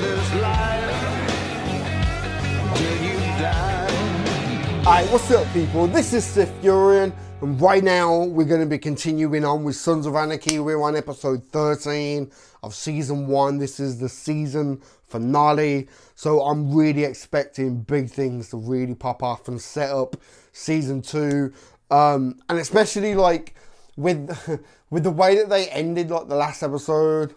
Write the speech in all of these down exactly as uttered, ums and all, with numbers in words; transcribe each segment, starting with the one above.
this life till you die. Alright, what's up people? This is Sith Furion, and right now we're going to be continuing on with Sons of Anarchy. We're on episode thirteen of season one. This is the season finale, so I'm really expecting big things to really pop off and set up season two. Um, and especially like with with the way that they ended like the last episode.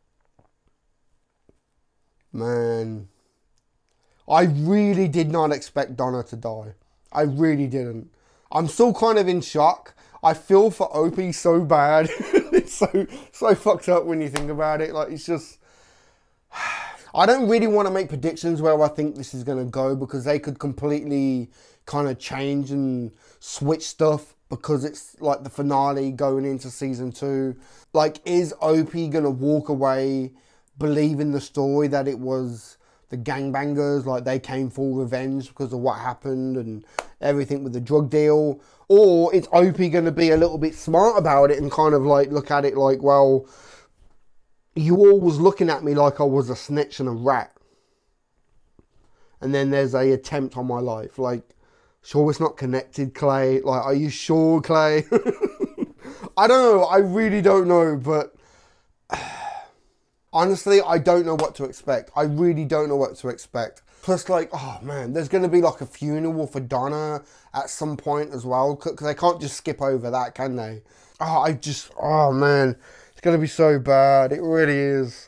Man, I really did not expect Donna to die. I really didn't. I'm still kind of in shock. I feel for Opie so bad. It's so so fucked up when you think about it. Like, it's just, I don't really want to make predictions where I think this is going to go, because they could completely kind of change and switch stuff because it's like the finale going into season two. Like, is Opie going to walk away believing the story that it was the gangbangers, like they came for revenge because of what happened and everything with the drug deal? Or is Opie going to be a little bit smart about it and kind of like look at it like, well, you all was looking at me like I was a snitch and a rat, and then there's a attempt on my life. Like, sure, it's not connected, Clay. Like, are you sure, Clay? I don't know. I really don't know, but honestly, I don't know what to expect. I really don't know what to expect. Plus, like, oh man, there's going to be like a funeral for Donna at some point as well, because they can't just skip over that, can they? Oh, I just, oh man, it's going to be so bad. It really is.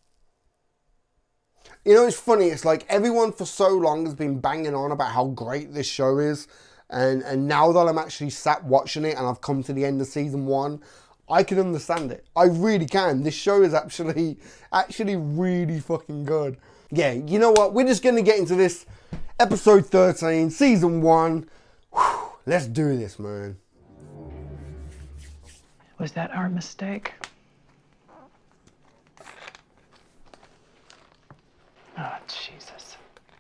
You know, it's funny. It's like everyone for so long has been banging on about how great this show is. And, and now that I'm actually sat watching it and I've come to the end of season one, I can understand it. I really can. This show is actually, actually really fucking good. Yeah, you know what? We're just going to get into this. Episode thirteen, season one. Whew, let's do this, man. Was that our mistake? Oh, Jesus.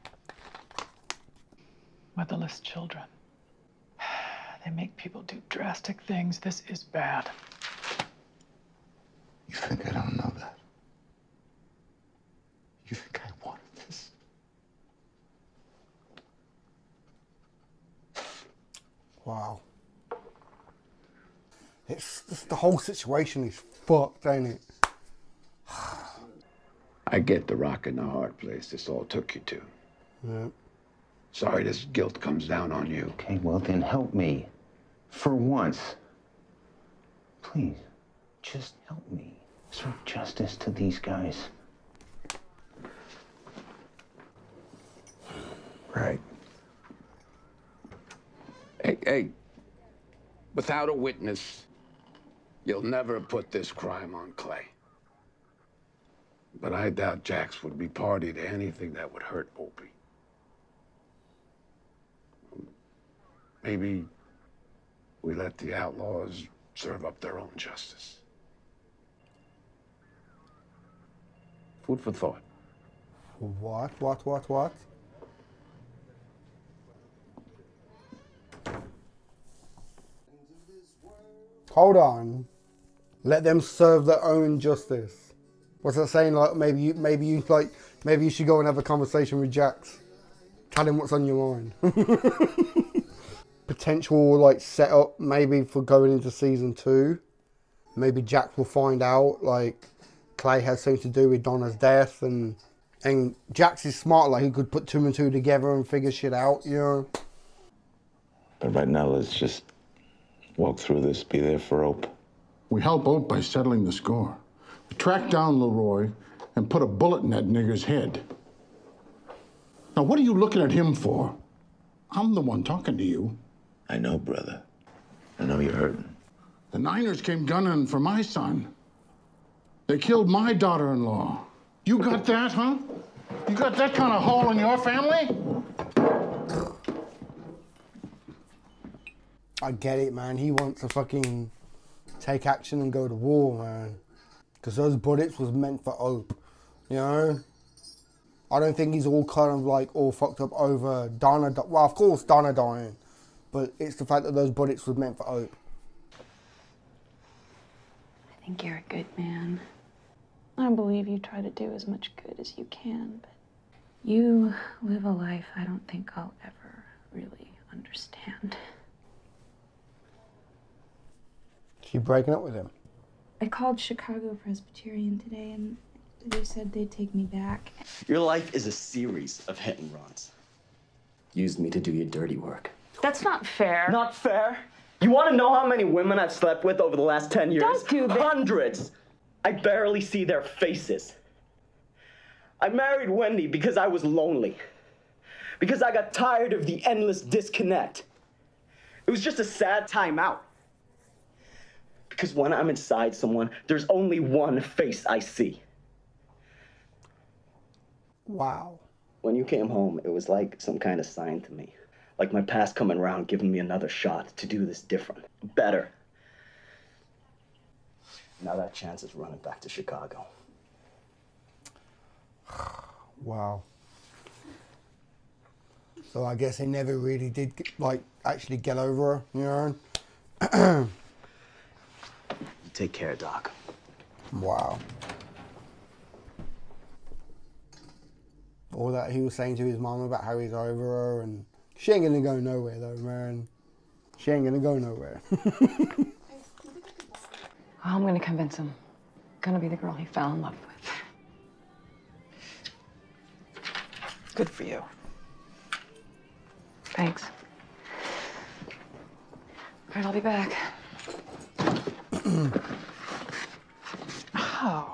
Motherless children. They make people do drastic things. This is bad. You think I don't know that? You think I wanted this? Wow. It's just, the whole situation is fucked, ain't it? I get the rock in the hard place this all took you to. Yeah. Sorry this guilt comes down on you. Okay, well then help me. For once. Please, just help me. Serve justice to these guys. Right. Hey, hey, without a witness, you'll never put this crime on Clay. But I doubt Jax would be party to anything that would hurt Opie. Maybe we let the outlaws serve up their own justice. Food for thought. What, what, what, what? Hold on. Let them serve their own justice. What's that saying? Like, maybe you, maybe you, like, maybe you should go and have a conversation with Jax. Tell him what's on your mind. Potential, like, setup maybe for going into season two. Maybe Jax will find out, like, Clay has something to do with Donna's death, and and Jax is smart, like, he could put two and two together and figure shit out, you know. But right now, let's just walk through this, be there for Ope. We help Ope by settling the score. We track down Leroy and put a bullet in that nigger's head. Now, what are you looking at him for? I'm the one talking to you. I know, brother. I know you're hurting. The Niners came gunning for my son. They killed my daughter-in-law. You got that, huh? You got that kind of hole in your family? I get it, man. He wants to fucking take action and go to war, man. Because those bullets was meant for Ope, you know? I don't think he's all kind of like all fucked up over Donna. Well, of course, Donna dying. But it's the fact that those bullets was meant for Ope. I think you're a good man. I believe you try to do as much good as you can, but you live a life I don't think I'll ever really understand. She breaking up with him? I called Chicago Presbyterian today, and they said they'd take me back. Your life is a series of hit and runs. Used me to do your dirty work. That's not fair. Not fair? You want to know how many women I've slept with over the last ten years? Don't do that. Hundreds. I barely see their faces. I married Wendy because I was lonely. Because I got tired of the endless disconnect. It was just a sad time out. Because when I'm inside someone, there's only one face I see. Wow. When you came home, it was like some kind of sign to me. Like my past coming around, giving me another shot to do this different, better. Now that chance is running back to Chicago. Wow. So I guess he never really did, get, like, actually get over her, you know? You take care, Doc. Wow. All that he was saying to his mom about how he's over her, and she ain't gonna go nowhere though, man. She ain't gonna go nowhere. I'm gonna convince him. Gonna be the girl he fell in love with. Good for you. Thanks. All right, I'll be back. Oh.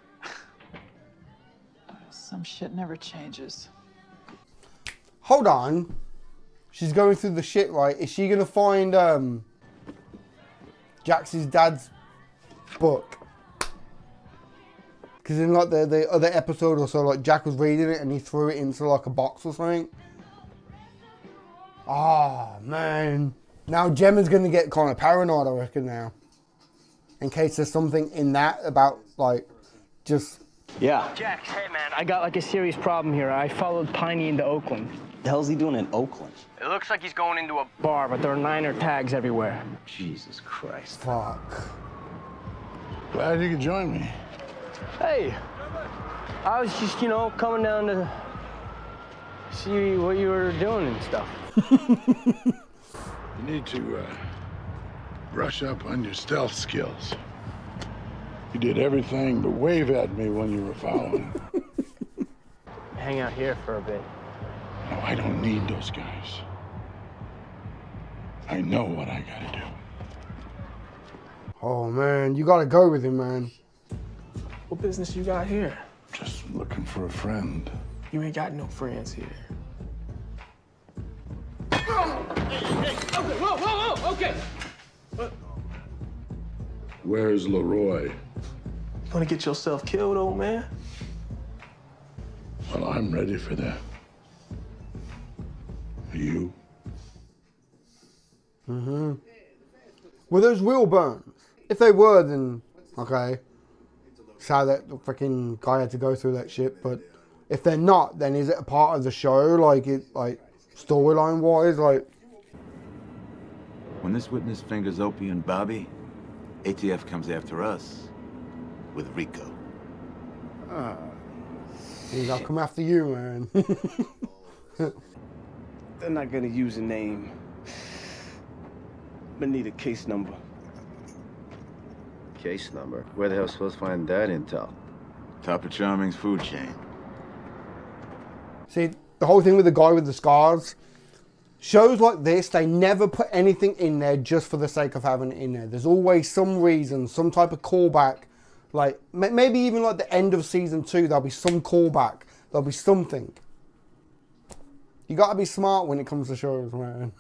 Some shit never changes. Hold on. She's going through the shit, right? Is she gonna find um Jax's dad's book? Because in like the, the other episode or so, like Jack was reading it and he threw it into like a box or something. Ah, oh, man. Now Gemma's gonna get kind of paranoid, I reckon, now. In case there's something in that about, like, just... Yeah. Jax, hey man, I got like a serious problem here. I followed Piney into Oakland. The hell's he doing in Oakland? It looks like he's going into a bar, but there are Niner tags everywhere. Jesus Christ. Fuck. Glad you could join me. Hey, I was just, you know, coming down to see what you were doing and stuff. You need to uh, brush up on your stealth skills. You did everything but wave at me when you were fouling. Hang out here for a bit. No, I don't need those guys. I know what I gotta do. Oh, man. You gotta go with him, man. What business you got here? Just looking for a friend. You ain't got no friends here. Hey, hey, okay, whoa, whoa, whoa, okay. What? Where's Leroy? You wanna get yourself killed, old man? Well, I'm ready for that. Are you? Mm-hmm. Were those real burns? If they were, then okay. Sad that the freaking guy had to go through that shit. But if they're not, then is it a part of the show? Like it, like storyline wise, like. When this witness fingers Opie and Bobby, A T F comes after us with Rico. Uh, He's I'll come after you, man. They're not gonna use a name. But need a case number. Case number? Where the hell supposed to find that intel? Top of Charming's food chain. See, the whole thing with the guy with the scars, shows like this, they never put anything in there just for the sake of having it in there. There's always some reason, some type of callback. Like, maybe even like the end of season two, there'll be some callback. There'll be something. You gotta be smart when it comes to shows, man.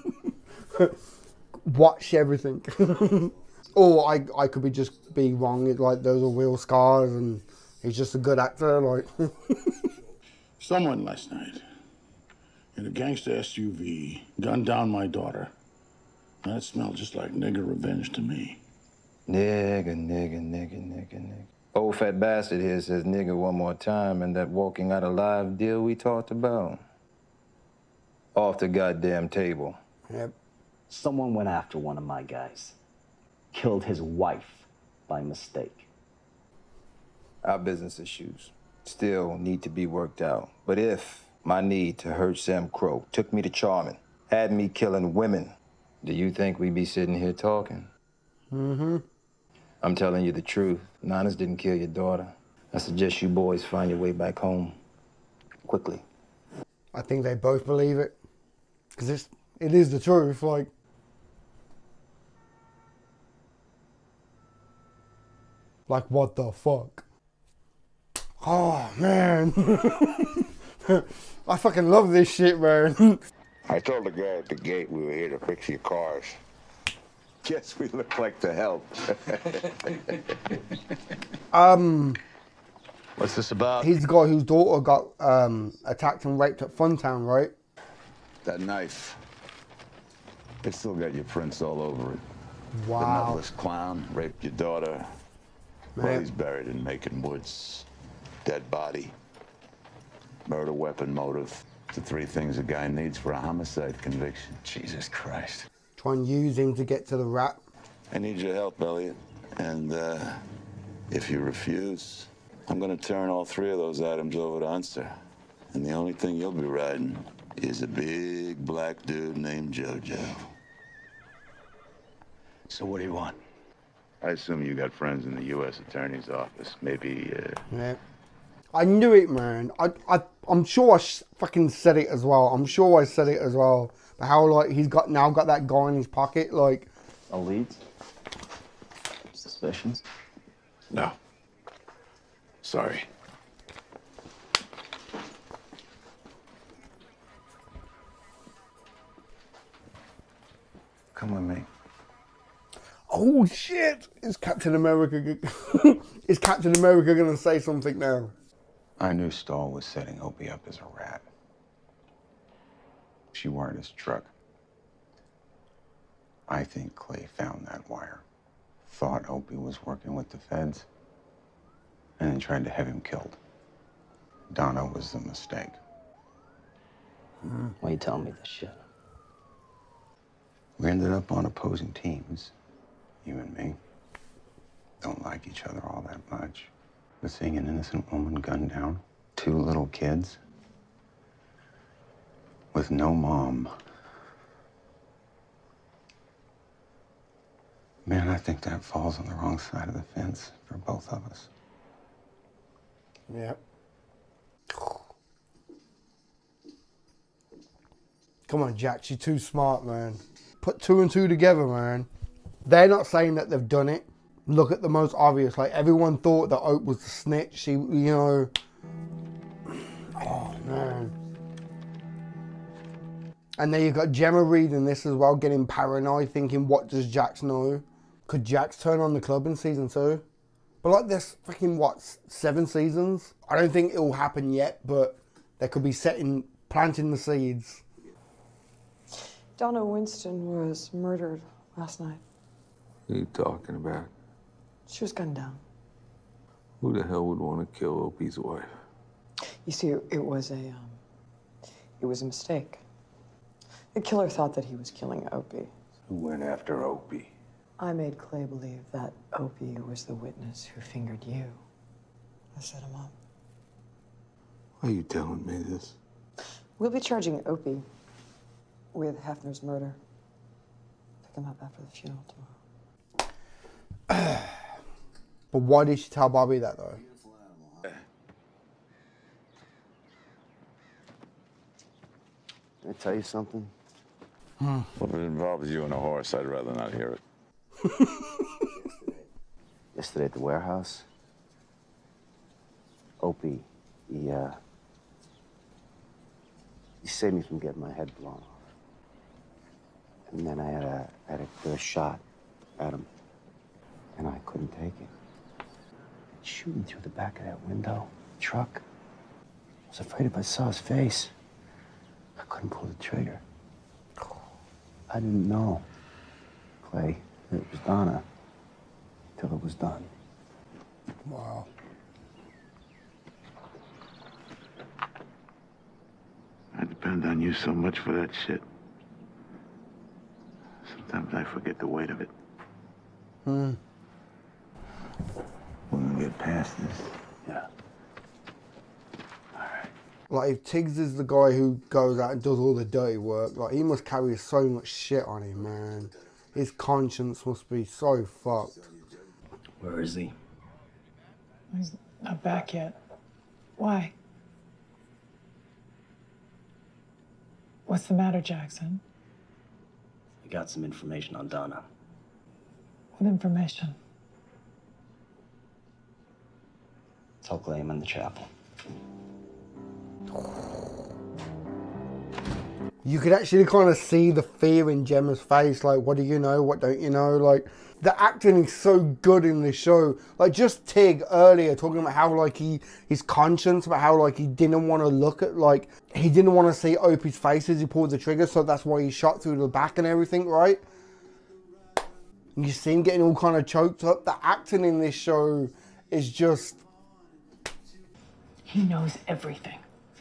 Watch everything. Or I, I could be just be wrong. It's like those are real scars and he's just a good actor. Like Someone last night in a gangster S U V gunned down my daughter. That smelled just like nigger revenge to me. Nigga, nigga, nigga, nigga, nigga. Old fat bastard here says nigga one more time and that walking out alive deal we talked about. Off the goddamn table. Yep. Someone went after one of my guys. Killed his wife by mistake. Our business issues still need to be worked out. But if my need to hurt Sam Crow took me to Charming, had me killing women, do you think we'd be sitting here talking? Mm-hmm. I'm telling you the truth. Nanas didn't kill your daughter. I suggest you boys find your way back home quickly. I think they both believe it. Because it's, it is the truth, like. Like, what the fuck? Oh, man. I fucking love this shit, man. I told the guy at the gate we were here to fix your cars. Guess we look like the help. um... What's this about? He's the guy whose daughter got um, attacked and raped at Funtown, right? That knife. It's still got your prints all over it. Wow. The nutless clown raped your daughter. Man. Well, he's buried in Macon Woods. Dead body. Murder, weapon, motive. The three things a guy needs for a homicide conviction. Jesus Christ. Try and use him to get to the rap. I need your help, Elliot. And uh, if you refuse, I'm gonna turn all three of those items over to Unser. And the only thing you'll be riding is a big black dude named JoJo. So what do you want? I assume you got friends in the U S Attorney's office. Maybe, uh... Yeah. I knew it, man. I, I, I'm sure I sh fucking said it as well. I'm sure I said it as well. But how, like, he's got now got that guy in his pocket, like... No leads? Suspicions? No. Sorry. Come with me. Oh, shit! Is Captain America... g- Is Captain America gonna say something now? I knew Stahl was setting Opie up as a rat. She wired his truck. I think Clay found that wire, thought Opie was working with the feds, and then tried to have him killed. Donna was the mistake. Mm. Why are you telling me this shit? We ended up on opposing teams, you and me. Don't like each other all that much. But seeing an innocent woman gunned down, two little kids, with no mom. Man, I think that falls on the wrong side of the fence for both of us. Yep. Come on, Jack. You're too smart, man. Put two and two together, man. They're not saying that they've done it. Look at the most obvious. Like, everyone thought that Oak was the snitch. She, you know... Oh, man. And then you've got Gemma reading this as well, getting paranoid, thinking, what does Jax know? Could Jax turn on the club in season two? But like this fucking, what, seven seasons? I don't think it will happen yet, but they could be setting, planting the seeds. Donna Winston was murdered last night. What are you talking about? She was gunned down. Who the hell would want to kill Opie's wife? You see, it, it was a, um, it was a mistake. The killer thought that he was killing Opie. Who went after Opie? I made Clay believe that Opie was the witness who fingered you. I set him up. Why are you telling me this? We'll be charging Opie with Hefner's murder. Pick him up after the funeral tomorrow. But why did she tell Bobby that, though? Can I tell you something? Well, if it involves you and a horse, I'd rather not hear it. Yesterday at the warehouse, Opie, he, uh, he saved me from getting my head blown off. And then I had a, I had a clear shot at him, and I couldn't take it. He'd shoot me through the back of that window, truck. I was afraid if I saw his face, I couldn't pull the trigger. I didn't know, Clay, that it was Donna, till it was done. Wow. I depend on you so much for that shit. Sometimes I forget the weight of it. Hmm. We're gonna get past this. Yeah. Like, if Tiggs is the guy who goes out and does all the dirty work, like, he must carry so much shit on him, man. His conscience must be so fucked. Where is he? He's not back yet. Why? What's the matter, Jackson? I got some information on Donna. What information? Tell Clay I'm in the chapel. You could actually kind of see the fear in Gemma's face, like, what do you know, what don't you know? Like, the acting is so good in this show. Like, just Tig earlier talking about how, like, he, his conscience, about how, like, he didn't want to look at, like, he didn't want to see Opie's face as he pulled the trigger, so that's why he shot through the back and everything, right? And you see him getting all kind of choked up. The acting in this show is just... He knows everything.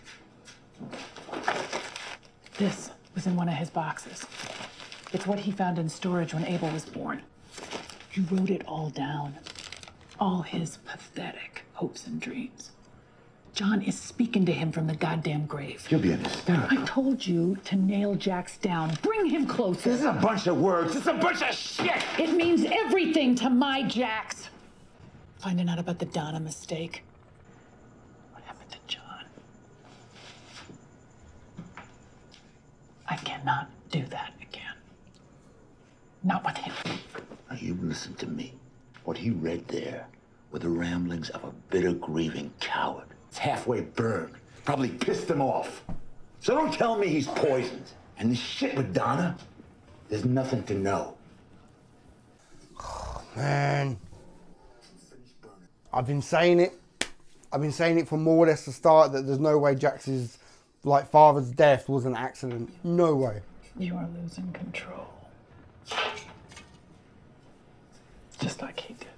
This was in one of his boxes. It's what he found in storage when Abel was born. He wrote it all down. All his pathetic hopes and dreams. John is speaking to him from the goddamn grave. You'll be in hysterical. I told you to nail Jax down. Bring him closer. This is a bunch of words. This is a bunch of shit. It means everything to my Jax. Finding out about the Donna mistake. What happened to John? I cannot do that again. Not with him. Now you listen to me. What he read there were the ramblings of a bitter, grieving coward. It's halfway burned. Probably pissed him off. So don't tell me he's poisoned. And this shit with Donna, there's nothing to know. Man. I've been saying it. I've been saying it from more or less the start that there's no way Jax's, like, father's death was an accident. No way. You are losing control. Just like he did.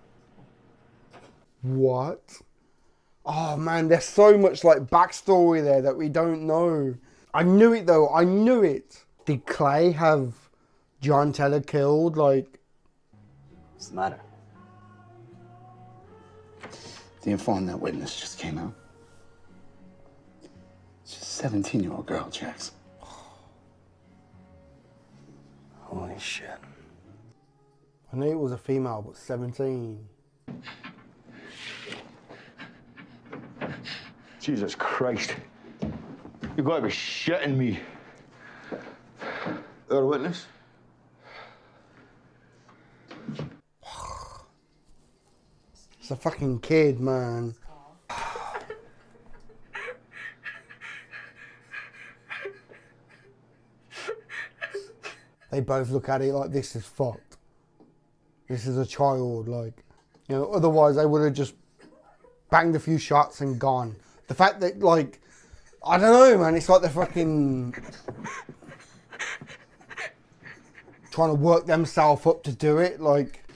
What? Oh man, there's so much like backstory there that we don't know. I knew it though, I knew it. Did Clay have John Teller killed? Like, What's the matter? The info on that witness just came out. She's a seventeen-year-old girl, Jax. Holy shit. I knew it was a female, but seventeen. Jesus Christ. You gotta be shitting me. Got a witness? It's a fucking kid, man. They both look at it like, this is fucked. This is a child, like, you know, otherwise they would have just banged a few shots and gone. The fact that, like, I don't know, man, it's like they're fucking trying to work themselves up to do it, like.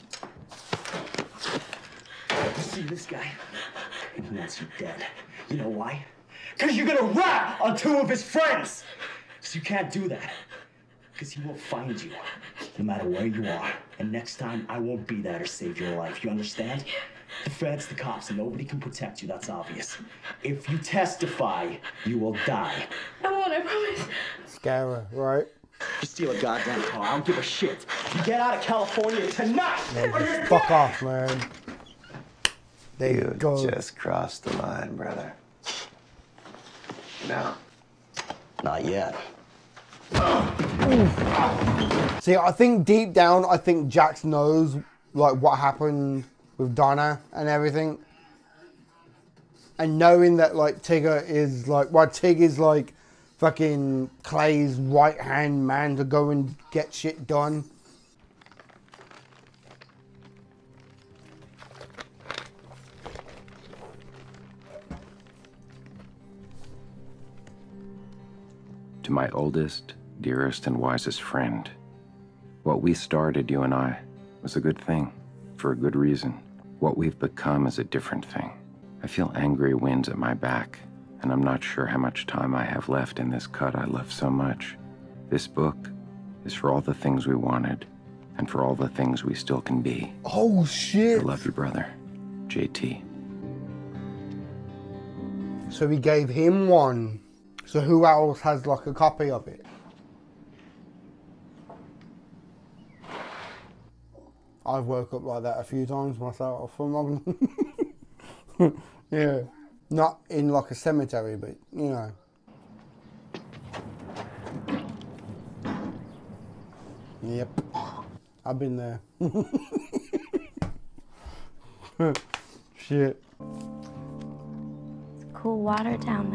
You see this guy? And he wants you dead. You know why? Because you're gonna rat on two of his friends! Because you can't do that. Because he will find you, no matter where you are. And next time, I won't be there to save your life. You understand? The feds, the cops, and nobody can protect you, that's obvious. If you testify, you will die. I won't, I promise. Scare her, right? You steal a goddamn car, I don't give a shit. You get out of California tonight! Yeah, or you're just fuck off, man. There you You go. just crossed the line, brother. No. Not yet. See, I think deep down, I think Jax knows, like, what happened with Donna and everything. And knowing that, like, Tigger is, like, well, Tig is, like, fucking Clay's right-hand man to go and get shit done. To my oldest, dearest, and wisest friend, what we started, you and I, was a good thing, for a good reason. What we've become is a different thing. I feel angry winds at my back, and I'm not sure how much time I have left in this cut I love so much. This book is for all the things we wanted, and for all the things we still can be. Oh, shit. I love you, brother. J T. So he gave him one. So who else has like a copy of it? I've woke up like that a few times myself. Yeah. Not in like a cemetery, but you know. Yep. I've been there. Shit. It's cool water down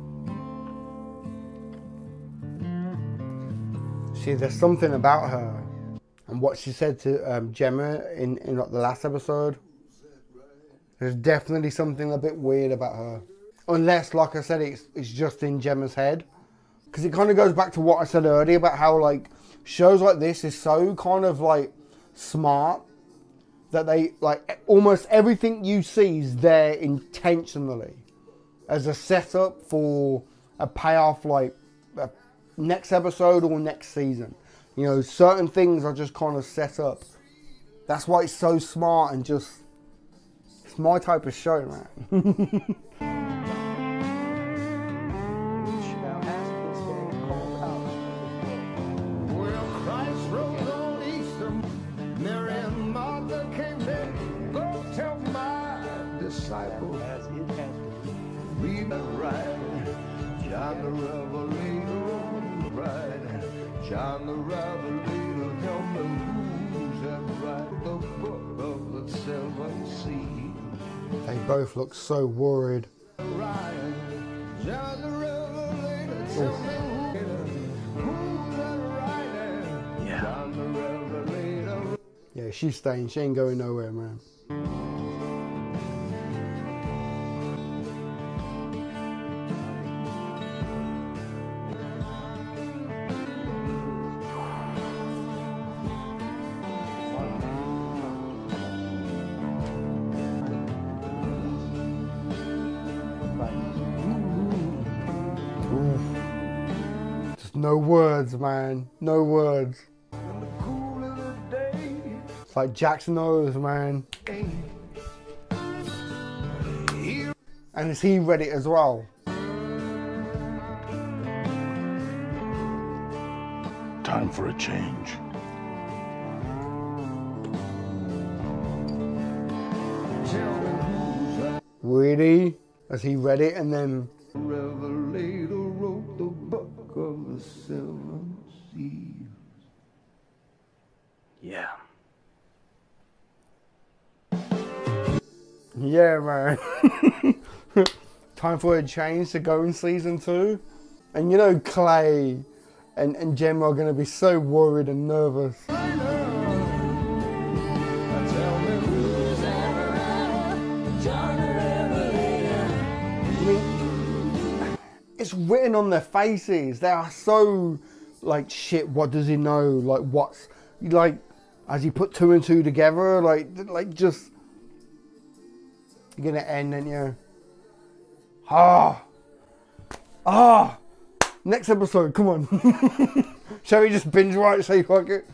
there. See, there's something about her and what she said to um, Gemma in, in like, the last episode. There's definitely something a bit weird about her. Unless, like I said, it's, it's just in Gemma's head. Because it kind of goes back to what I said earlier about how, like, shows like this is so kind of, like, smart that they, like, almost everything you see is there intentionally as a setup for a payoff, like, a next episode or next season. You know, certain things are just kind of set up. That's why it's so smart and just, it's my type of show, man. As it has been. Read and ride, John the Revelator, ride, John the Revelator, tell me who's that right, the book of the seven seals. They both look so worried. Ride, John the Revelator, tell me who's that right, yeah. John the Revelator. Yeah, she's staying. She ain't going nowhere, man. No words, man. No words. It's like Jackson knows, man. And is he ready as well? Time for a change. Really? Is he ready? And then... Revelator wrote the book of the seven seals. Yeah. Yeah, man. Time for a change to go in season two. And you know Clay and, and Gemma are going to be so worried and nervous. It's written on their faces. They are so like, shit, what does he know? Like, what's, like, has he put two and two together? Like, like just, you're gonna end, aren't you? Ah, ah, next episode, come on. Shall we just binge watch, say fuck it?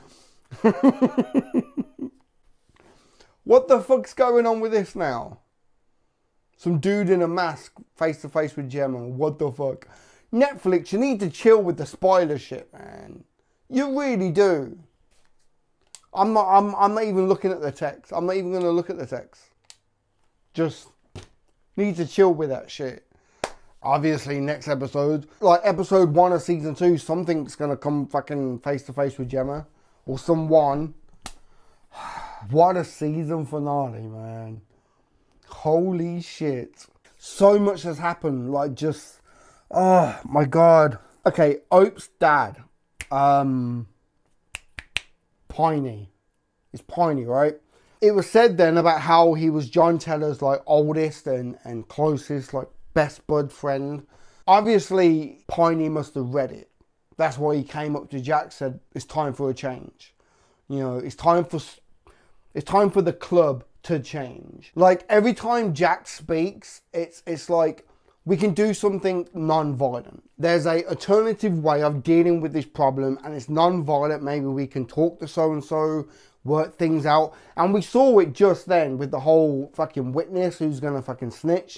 What the fuck's going on with this now? Some dude in a mask, face to face with Gemma. What the fuck? Netflix, you need to chill with the spoiler shit, man. You really do. I'm not. I'm. I'm not even looking at the text. I'm not even gonna look at the text. Just need to chill with that shit. Obviously, next episode, like episode one of season two, something's gonna come fucking face to face with Gemma or someone. What a season finale, man. Holy shit. So much has happened. Like just, oh my God. Okay, Ope's dad. Um, Piney. It's Piney, right? It was said then about how he was John Teller's like oldest and, and closest, like best bud friend. Obviously, Piney must have read it. That's why he came up to Jack, said, it's time for a change. You know, it's time for, it's time for the club to change. Like every time Jack speaks, it's it's like we can do something non-violent. There's a alternative way of dealing with this problem and it's non-violent. Maybe we can talk to so-and-so, work things out. And we saw it just then with the whole fucking witness who's gonna fucking snitch.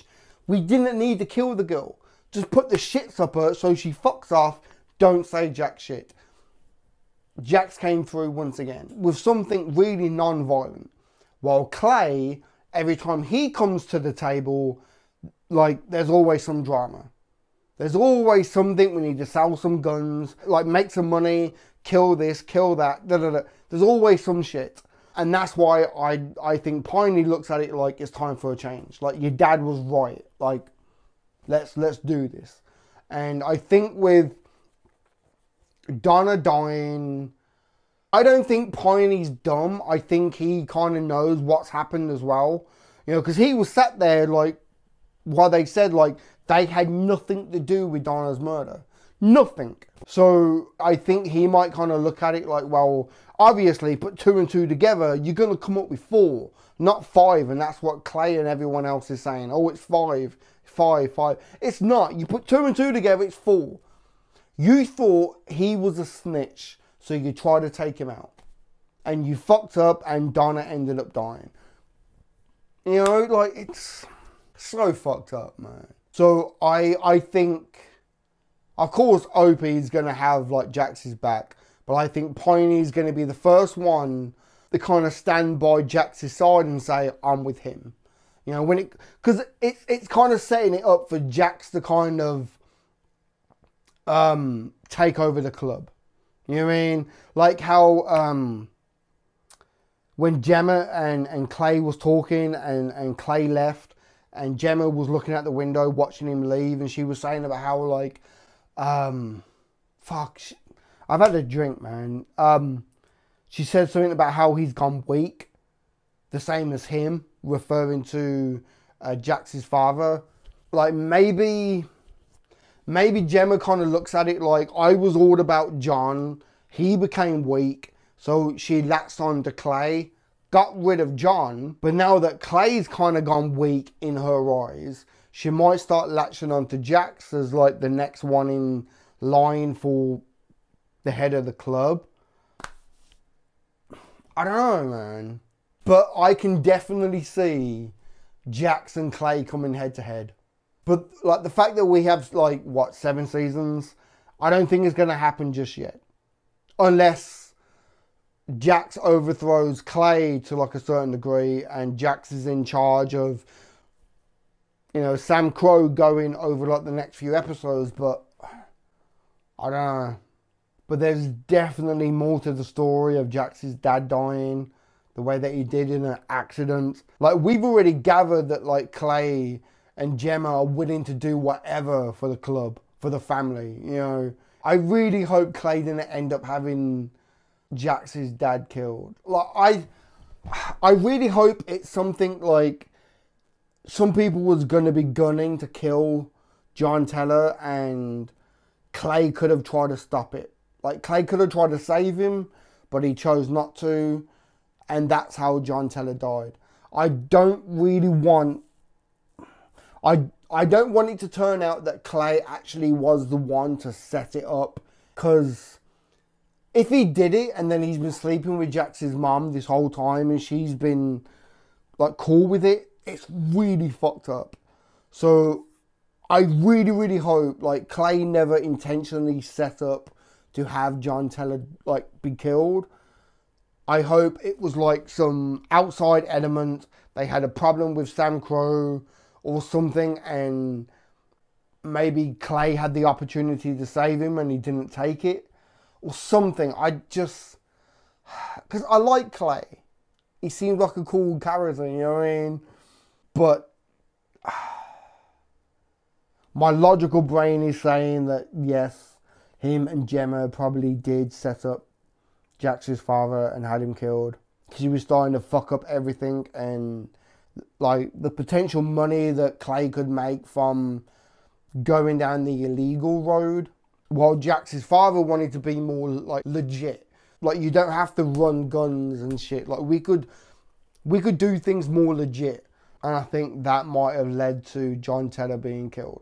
We didn't need to kill the girl. Just put the shits up her so she fucks off. Don't say jack shit. Jax came through once again with something really non-violent. While Clay, every time he comes to the table, like, there's always some drama. There's always something, we need to sell some guns, like make some money, kill this, kill that, da da da. There's always some shit. And that's why I I think Piney looks at it like it's time for a change. Like, your dad was right. Like, let's let's do this. And I think with Donna dying, I don't think Piney's dumb. I think he kind of knows what's happened as well. You know, because he was sat there like, while they said like they had nothing to do with Donna's murder. Nothing. So I think he might kind of look at it like, well, obviously put two and two together, you're going to come up with four, not five. And that's what Clay and everyone else is saying. Oh, it's five, five, five. It's not. You put two and two together, it's four. You thought he was a snitch, so you tried to take him out. And you fucked up and Donna ended up dying. You know, like, it's so fucked up, man. So I I think, of course, Opie's going to have, like, Jax's back. But I think Piney's going to be the first one to kind of stand by Jax's side and say, I'm with him. You know, when it, because it's, it's kind of setting it up for Jax to kind of um, take over the club. You know what I mean? Like how um, when Gemma and, and Clay was talking and, and Clay left and Gemma was looking out the window watching him leave and she was saying about how like, um, fuck, she, I've had a drink, man. Um, she said something about how he's gone weak, the same as him, referring to uh, Jax's father. Like maybe... Maybe Gemma kind of looks at it like, I was all about John. He became weak. So she latched on to Clay. Got rid of John. But now that Clay's kind of gone weak in her eyes, she might start latching on to Jax as like the next one in line for the head of the club. I don't know, man. But I can definitely see Jax and Clay coming head to head. But like the fact that we have like, what, seven seasons, I don't think it's going to happen just yet. Unless Jax overthrows Clay to like a certain degree and Jax is in charge of, you know, Sam Crow going over like the next few episodes. But I don't know. But there's definitely more to the story of Jax's dad dying. The way that he did in an accident. Like we've already gathered that like Clay and Gemma are willing to do whatever for the club, for the family, you know. I really hope Clay didn't end up having Jax's dad killed. Like, I I really hope it's something like some people was going to be gunning to kill John Teller and Clay could have tried to stop it. Like, Clay could have tried to save him, but he chose not to, and that's how John Teller died. I don't really want... I, I don't want it to turn out that Clay actually was the one to set it up. Because if he did it and then he's been sleeping with Jax's mum this whole time and she's been like cool with it, it's really fucked up. So I really, really hope like Clay never intentionally set up to have John Teller like be killed. I hope it was like some outside element. They had a problem with Sam Crow or something, and maybe Clay had the opportunity to save him and he didn't take it, or something. I just, because I like Clay. He seems like a cool character, you know what I mean? But my logical brain is saying that yes, him and Gemma probably did set up Jax's father and had him killed because he was starting to fuck up everything, and like the potential money that Clay could make from going down the illegal road, while Jax's father wanted to be more like legit. Like, you don't have to run guns and shit. Like, we could we could do things more legit. And I think that might have led to John Teller being killed.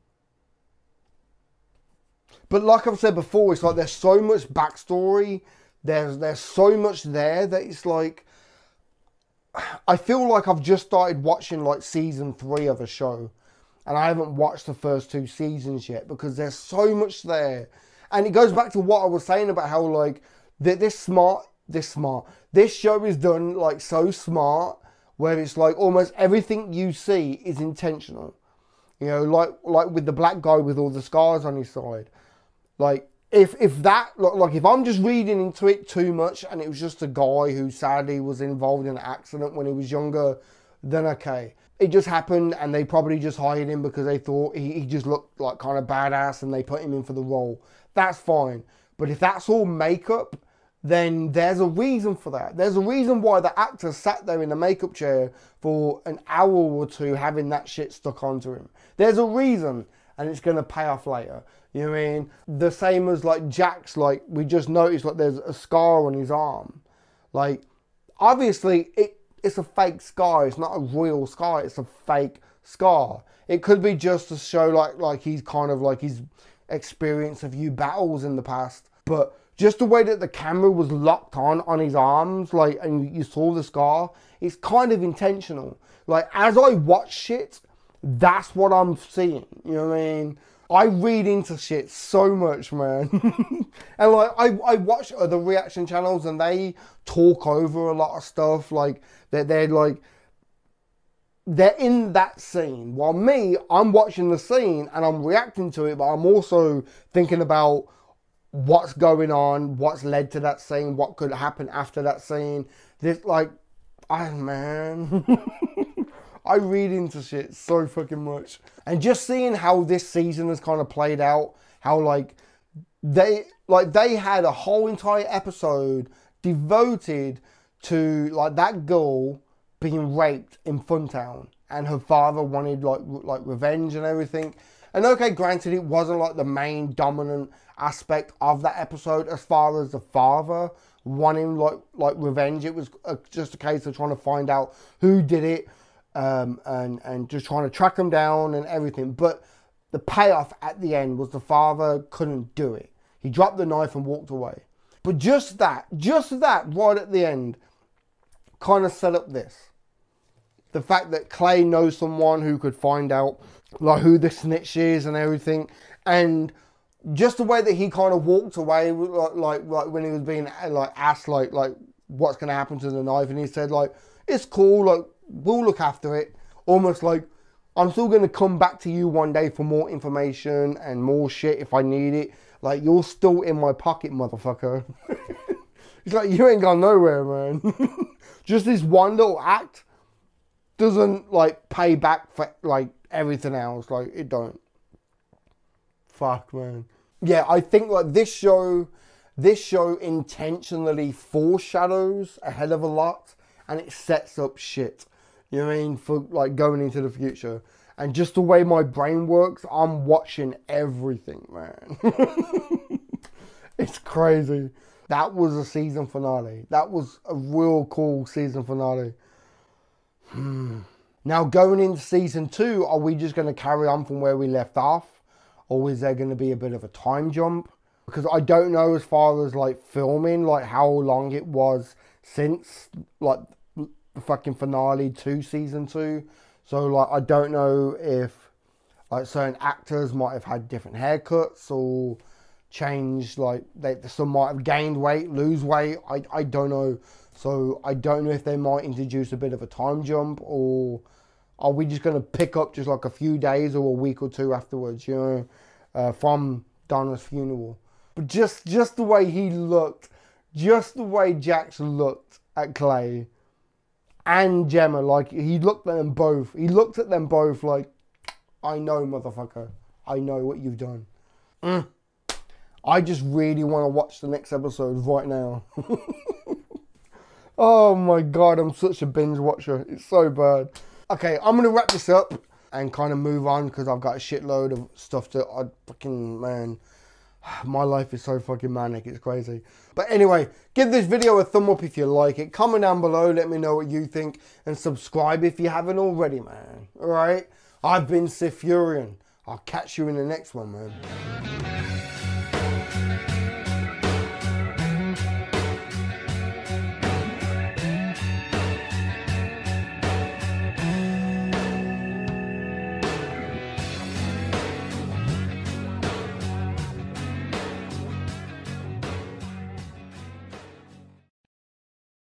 But like I've said before, it's like there's so much backstory. There's there's so much there that it's like, I feel like I've just started watching like season three of a show. and I haven't watched the first two seasons yet because there's so much there. And it goes back to what I was saying about how like that this smart, this smart, this show is done like so smart where it's like almost everything you see is intentional. You know, like like with the black guy with all the scars on his side. Like if if that like if I'm just reading into it too much and it was just a guy who sadly was involved in an accident when he was younger, then okay. It just happened and they probably just hired him because they thought he, he just looked like kind of badass and they put him in for the role. That's fine. But if that's all makeup, then there's a reason for that. There's a reason why the actor sat there in the makeup chair for an hour or two having that shit stuck onto him. There's a reason, and it's going to pay off later. You know what I mean? The same as like Jax, like we just noticed like there's a scar on his arm. Like, obviously it it's a fake scar. It's not a real scar. It's a fake scar. It could be just to show like like he's kind of like his experience of few battles in the past. But just the way that the camera was locked on on his arms, like, and you saw the scar, it's kind of intentional. Like, as I watch shit, that's what I'm seeing. You know what I mean? I read into shit so much, man. And like, I, I watch other reaction channels and they talk over a lot of stuff. Like, they're, they're like, they're in that scene. While me, I'm watching the scene and I'm reacting to it, but I'm also thinking about what's going on, what's led to that scene, what could happen after that scene. This, like, I, man. I read into shit so fucking much. And just seeing how this season has kind of played out, how like they like they had a whole entire episode devoted to like that girl being raped in Funtown and her father wanted like like revenge and everything. And okay, granted, it wasn't like the main dominant aspect of that episode as far as the father wanting like like revenge. It was a, just a case of trying to find out who did it. Um, and, and just trying to track them down and everything. But the payoff at the end was the father couldn't do it. He dropped the knife and walked away. But just that, just that right at the end kind of set up this. The fact that Clay knows someone who could find out like who the snitch is and everything. And just the way that he kind of walked away, like, like, like when he was being like asked like, like what's going to happen to the knife. And he said like, it's cool, like, we'll look after it. Almost like, I'm still going to come back to you one day for more information and more shit if I need it. Like, you're still in my pocket, motherfucker. It's like, you ain't gone nowhere, man. Just this one little act doesn't, like, pay back for, like, everything else. Like, it don't. Fuck, man. Yeah, I think, like, this show, this show intentionally foreshadows a hell of a lot. And it sets up shit, you know what I mean, for like going into the future. And just the way my brain works, I'm watching everything, man. It's crazy. That was a season finale. That was a real cool season finale. Hmm. Now going into season two, are we just going to carry on from where we left off? Or is there going to be a bit of a time jump? Because I don't know as far as like filming, like how long it was since like the fucking finale to season two. So like I don't know if like certain actors might have had different haircuts or changed, like they some might have gained weight, lose weight. I, I don't know. So I don't know if they might introduce a bit of a time jump, or are we just going to pick up just like a few days or a week or two afterwards, you know, uh, from Donna's funeral. But just just the way he looked, just the way Jax looked at Clay and Gemma, like he looked at them both. He looked at them both like, I know, motherfucker. I know what you've done. Mm. I just really want to watch the next episode right now. Oh my God, I'm such a binge watcher. It's so bad. Okay, I'm going to wrap this up and kind of move on because I've got a shitload of stuff that I fucking, man, my life is so fucking manic, it's crazy. But anyway, give this video a thumb up if you like it. Comment down below, let me know what you think. And subscribe if you haven't already, man. Alright? I've been Sifurian. I'll catch you in the next one, man.